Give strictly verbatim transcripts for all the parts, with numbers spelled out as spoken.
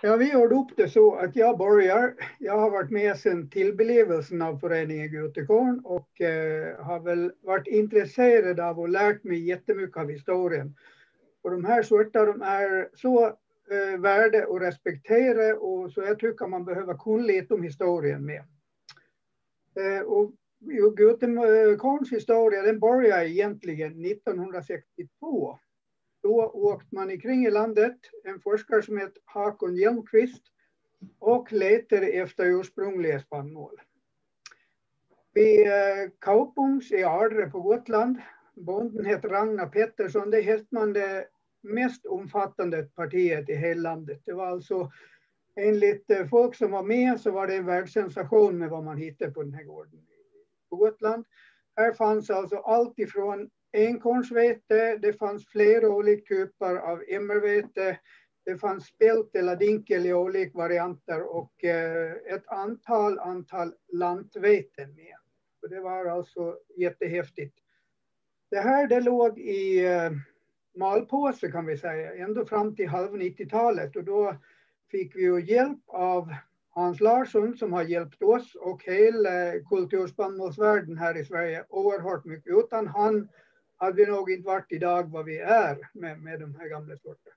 Ja, vi har upp det så att jag börjar. Jag har varit med sedan tillbelevelsen av föreningen Gutekorn och eh, har väl varit intresserad av och lärt mig jättemycket av historien. Och de här sorterna de är så eh, värda och respektera, och så jag tycker man behöver kunna lite om historien med. Eh, och Gutekorns historia den börjar egentligen nittonhundrasextiotvå. Då åkte man ikring i landet, en forskare som heter Hakon Hjelmqvist, och letade efter ursprungliga spannmål. Vid Kaupums i Ardre på Gotland, bonden heter Ragnar Pettersson, det hette man det mest omfattande partiet i hela landet. Det var alltså, enligt folk som var med så var det en världssensation med vad man hittade på den här gården på Gotland. Här fanns alltså allt ifrån enkornsvete, det fanns flera olika typer av emmervete, det fanns spelt eller dinkel i olika varianter och eh, ett antal, antal lantveten med. Och det var alltså jättehäftigt. Det här det låg i eh, malpåse kan vi säga, ända fram till halv nittiotalet, och då fick vi ju hjälp av Hans Larsson som har hjälpt oss och hela kulturspannmålsvärlden här i Sverige oerhört mycket. Utan han hade vi nog inte varit idag vad vi är med, med de här gamla sorterna.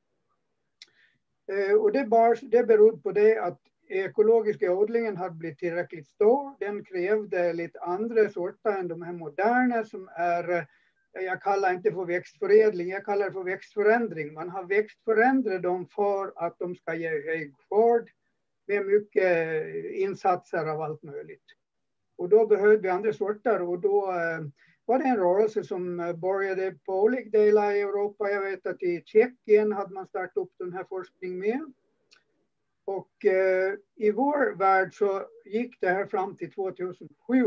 Eh, och det, bar, det beror på det att ekologiska odlingen hade blivit tillräckligt stor. Den krävde lite andra sorter än de här moderna som är, jag kallar inte för växtförädling, jag kallar det för växtförändring. Man har växtförändrat dem för att de ska ge hög skörd med mycket insatser av allt möjligt. Och då behövde vi andra sorter, och då eh, var det en rörelse som började på olika delar i Europa. Jag vet att i Tjeckien hade man startat upp den här forskningen med. Och eh, i vår värld så gick det här fram till tvåtusensju.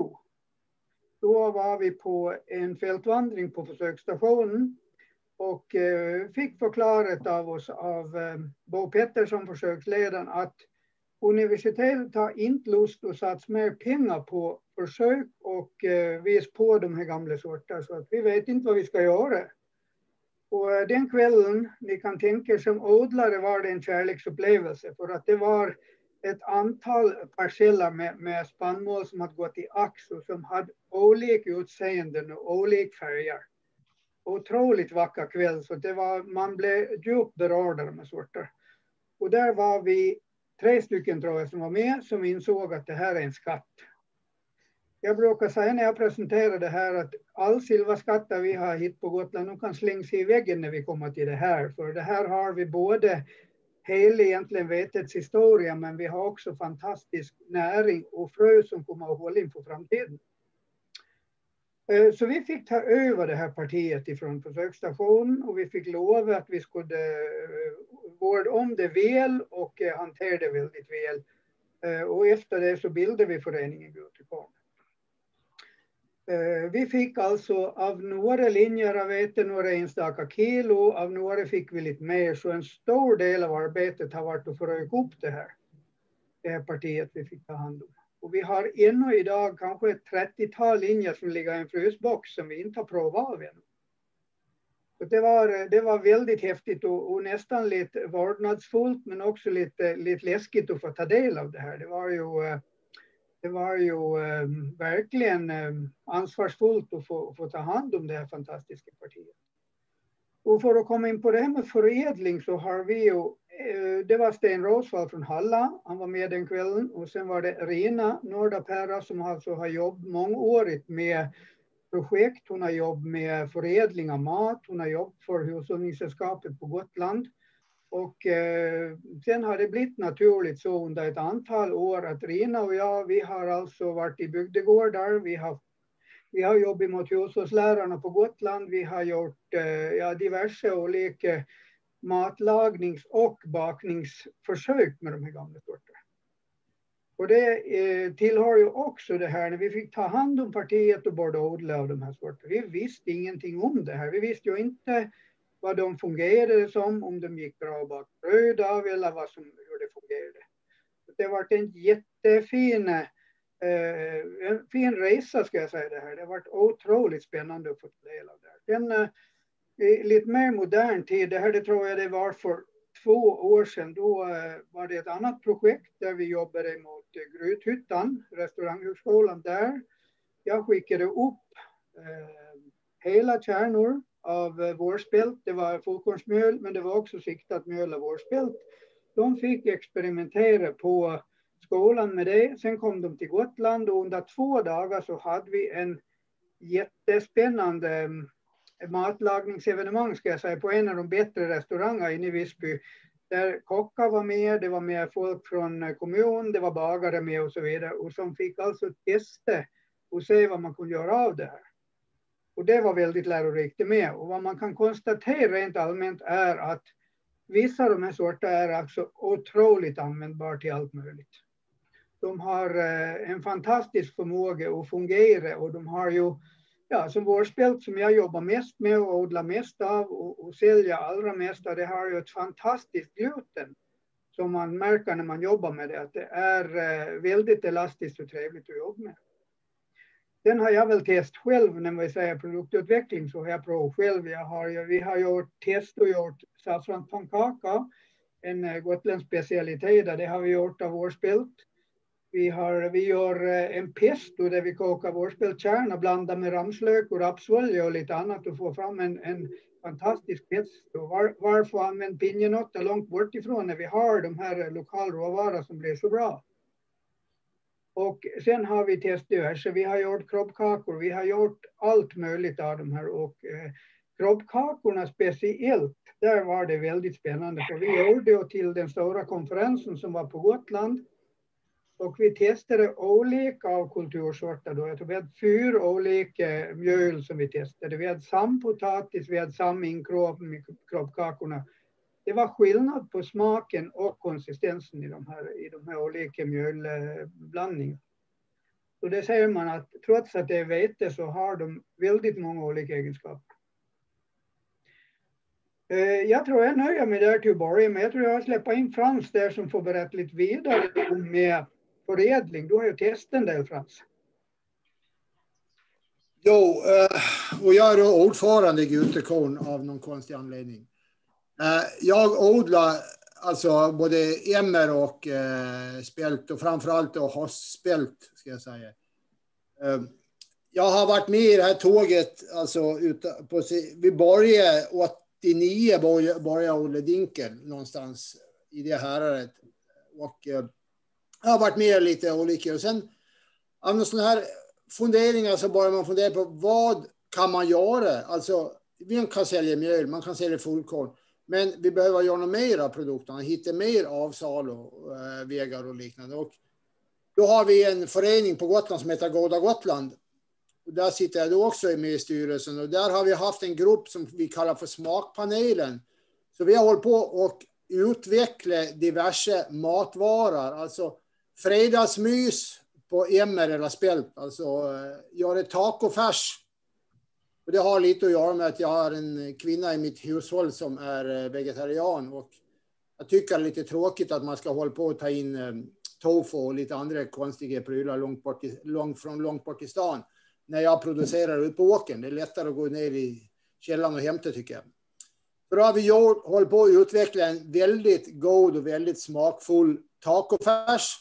Då var vi på en fältvandring på försöksstationen och eh, fick förklarat av oss av eh, Bo Pettersson, försöksledaren, att universitetet har inte lust att satsa mer pengar på försök och eh, vis på de här gamla sorterna, så att vi vet inte vad vi ska göra. Och eh, den kvällen, ni kan tänka er som odlare, var det en kärleksupplevelse, för att det var ett antal parceller med, med spannmål som hade gått i ax och som hade olika utseenden och olika färger. Otroligt vacker kväll, så det var, man blev djupt berörd av de här sorter. Och där var vi tre stycken tror jag som var med som insåg att det här är en skatt. Jag brukar säga när jag presenterar det här att all silverskatter vi har hit på Gotland de kan slängas i väggen när vi kommer till det här. För det här har vi både hela egentligen vetets historia, men vi har också fantastisk näring och frö som kommer att hålla in för framtiden. Så vi fick ta över det här partiet ifrån försöksstationen och vi fick lova att vi skulle vårda om det väl och hantera det väldigt väl. Och efter det så bildade vi föreningen Gutekorn. Vi fick alltså av några linjer av vete några enstaka kilo, av några fick vi lite mer, så en stor del av arbetet har varit att föröka upp det här, det här partiet vi fick ta hand om. Och vi har ännu idag kanske ett trettiotal linjer som ligger i en frysbox som vi inte har provat av ännu. Så det var, det var väldigt häftigt och, och nästan lite vördnadsfullt, men också lite, lite läskigt att få ta del av det här. Det var ju, det var ju um, verkligen um, ansvarsfullt att få, få ta hand om det här fantastiska partiet. Och för att komma in på det här med förädling så har vi ju, eh, det var Sten Rosvall från Halla, han var med den kvällen. Och sen var det Rena Nordapera som alltså har jobbat mångårigt med projekt. Hon har jobbat med förädling av mat, hon har jobbat för hushållningssällskapet på Gotland. Och eh, sen har det blivit naturligt så under ett antal år att Rena och jag, vi har alltså varit i bygdegårdar, vi har Vi har jobbat mot hushållslärarna på Gotland. Vi har gjort eh, ja, diverse olika matlagnings- och bakningsförsök med de här gamla sorterna. Och det eh, tillhör ju också det här när vi fick ta hand om partiet och börja odla av de här sorterna. Vi visste ingenting om det här. Vi visste ju inte vad de fungerade som, om de gick bra bak bröd av eller vad som, hur det fungerade. Det har varit en jättefin Uh, en fin resa ska jag säga det här. Det har varit otroligt spännande att få del av det här. Den uh, i lite mer modern tid, det här det tror jag det var för två år sedan då var det ett annat projekt där vi jobbade mot Grythyttan, restauranghögskolan där. Jag skickade upp eh, hela kärnor av eh, vårspelt. Det var fullkornsmjöl, men det var också siktat mjöl av vårspelt. De fick experimentera på skolan med det. Sen kom de till Gotland och under två dagar så hade vi en jättespännande matlagningsevenemang ska jag säga på en av de bättre restauranger inne i Visby. Där kockar var med, det var med folk från kommun, det var bagare med och så vidare. Och som fick alltså testa och se vad man kunde göra av det här. Och det var väldigt lärorikt med. Och vad man kan konstatera rent allmänt är att vissa av de här sorterna är alltså otroligt användbara till allt möjligt. De har en fantastisk förmåga att fungera och de har ju, ja, som vårspelt som jag jobbar mest med och odlar mest av och, och säljer allra mest av, det har ju ett fantastiskt gluten som man märker när man jobbar med det, att det är väldigt elastiskt och trevligt att jobba med. Den har jag väl testat själv när vi säger produktutveckling, så har jag provat själv. Jag har, vi har gjort test och gjort saffranspannkaka, en gotländsk specialitet där det har vi gjort av vårspelt. Vi, har, vi gör en pesto där vi kokar vårspeltkärn och blandar med ramslök och rapsolja och lite annat och får fram en, en fantastisk pesto. Var, varför använder pinjenötter långt bort ifrån när vi har de här lokala råvaror som blir så bra? Och sen har vi testat, så vi har gjort kroppkakor, vi har gjort allt möjligt av de här. Och eh, kroppkakorna speciellt, där var det väldigt spännande. För vi gjorde det till den stora konferensen som var på Gotland. Och vi testade olika av kultursorter då. Jag tror vi hade fyra olika mjöl som vi testade. Vi hade sampotatis, vi hade saminkråp med kroppkakorna. Det var skillnad på smaken och konsistensen i de här, i de här olika mjölblandningarna. Så det säger man att trots att det är vete så har de väldigt många olika egenskaper. Jag tror jag nöjer mig där till att börja med. Jag tror jag släpper in Frans där som får berätta lite vidare med förädling. Du har ju testat en del, Frans. Jo, och jag är då ordförande i Gutekorn av någon konstig anledning. Jag odlar alltså både emmer och spelt och framförallt då höstspelt ska jag säga. Jag har varit med i det här tåget alltså ute på, vi började åttionio började jag odla dinkel någonstans i det häradet och jag har varit med lite olika och sen av någon sån här funderingar så börjar man fundera på vad kan man göra? Alltså vi kan sälja mjöl, man kan sälja fullkorn, men vi behöver göra mer av produkterna, hitta mer avsal och äh, vägar och liknande. Och då har vi en förening på Gotland som heter Goda Gotland. Och där sitter jag då också med i styrelsen och där har vi haft en grupp som vi kallar för smakpanelen. Så vi har hållit på och utveckla diverse matvaror, alltså fredagsmys på emmer eller spelt, alltså göra tacofärs. Och det har lite att göra med att jag har en kvinna i mitt hushåll som är vegetarian och jag tycker det är lite tråkigt att man ska hålla på att ta in tofu och lite andra konstiga prylar långt, bort i, långt från långt bort i stan när jag producerar ut på åken. Det är lättare att gå ner i källan och hämta tycker jag. Så då har vi gjort, hållit på att utveckla en väldigt god och väldigt smakfull tacofärs.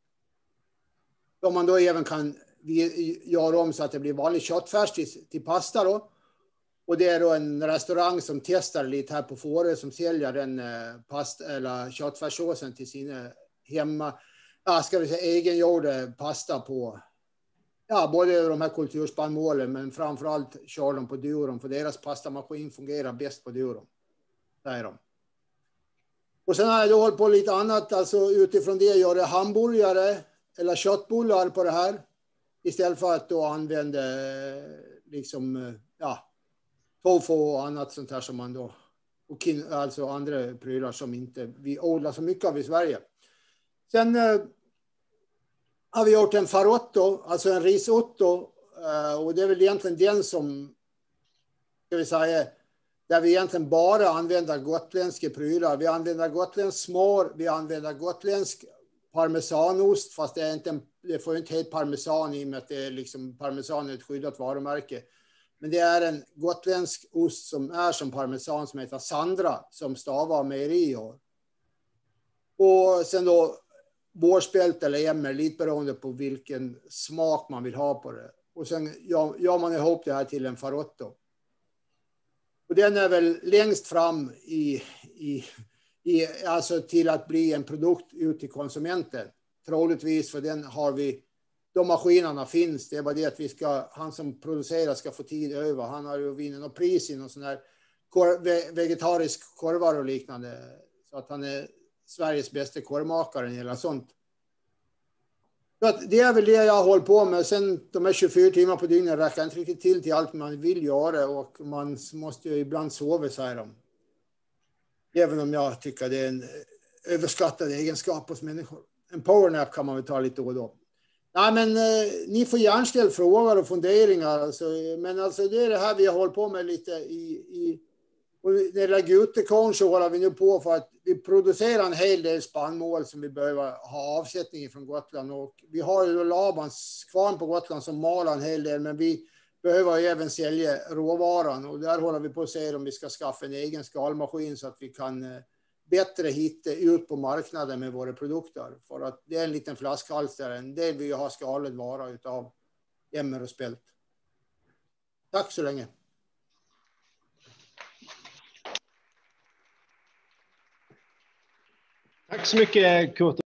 Som man då även kan göra om så att det blir vanlig köttfärs till, till pasta då. Och det är då en restaurang som testar lite här på Fårö som säljer den eh, pasta eller köttfärssåsen till sina hemma, ja, ska vi säga egengjorda pasta på, ja, både de här kulturspannmålen men framförallt kör de på Duron för deras pastamaskin fungerar bäst på Duron. Säger de. Och sen har jag då hållit på lite annat, alltså utifrån det gör jag hamburgare eller köttbullar på det här. Istället för att då använda liksom, ja, tofu och annat sånt här som man då, och kin, alltså andra prylar som inte vi odlar så mycket av i Sverige. Sen eh, har vi gjort en farotto, alltså en risotto, eh, och det är väl egentligen den som, ska vi säga, där vi egentligen bara använder gotländska prylar. Vi använder gotländsk smör, vi använder gotländsk parmesanost, fast det, är inte, det får inte heta parmesan i och med att det är liksom, parmesan är ett skyddat varumärke. Men det är en gotländsk ost som är som parmesan som heter Sandra, som stavar mejerier. Och sen då vårspält eller emmer, lite beroende på vilken smak man vill ha på det. Och sen gör, gör man ihop det här till en farotto. Och den är väl längst fram i, i, i, alltså till att bli en produkt ut till konsumenten. Troligtvis, för den har vi, de maskinerna finns. Det är bara det att vi ska, han som producerar ska få tid över. Han har ju vunnit något pris i någon sån här kor, vegetarisk korvar och liknande. Så att han är Sveriges bästa korvmakare eller sånt. Så att det är väl det jag håller på med. Sen de här tjugofyra timmar på dygnet räcker inte riktigt till till allt man vill göra. Och man måste ju ibland sova, säger de. Även om jag tycker det är en överskattad egenskap hos människor. En powernap kan man väl ta lite då och då. Nej, men eh, ni får gärna ställa frågor och funderingar. Alltså, men alltså det är det här vi har hållit på med lite i... i och när det är gutekorn så håller vi nu på för att vi producerar en hel del spannmål som vi behöver ha avsättning från Gotland. Och vi har ju Labans kvarn på Gotland som malar en hel del, men vi behöver även sälja råvaran. Och där håller vi på att se om vi ska skaffa en egen skalmaskin så att vi kan eh, bättre hitta ut på marknaden med våra produkter. För att det är en liten flaskhals där. En del vill ju ha skalad vara utav emmer och spält. Tack så länge. Tack så mycket, Kurt.